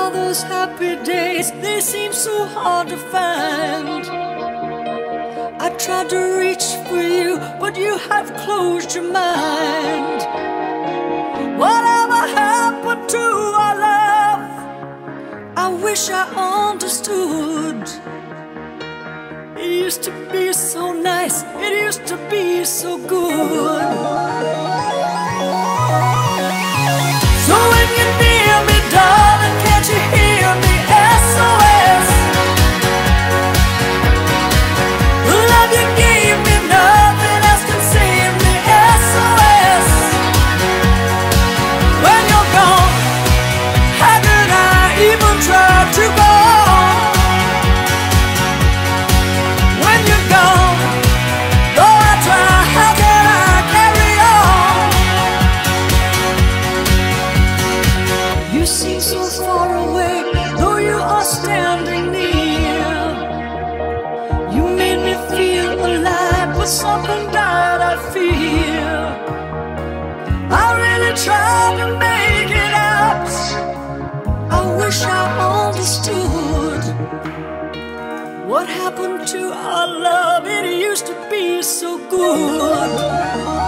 All those happy days, they seem so hard to find. I tried to reach for you, but you have closed your mind. Whatever happened to our love? I wish I understood. It used to be so nice, it used to be so good. So when you're near me, darling, can't you hear me? SOS. The love you gave me, nothing else can save me. SOS. When you're gone, how could I even try to go on? When you're gone, though I try, how can I carry on? You seem so far away, though you are standing near. You made me feel alive, but something died, I fear. I really tried to make it out. I wish I understood. What happened to our love? It used to be so good.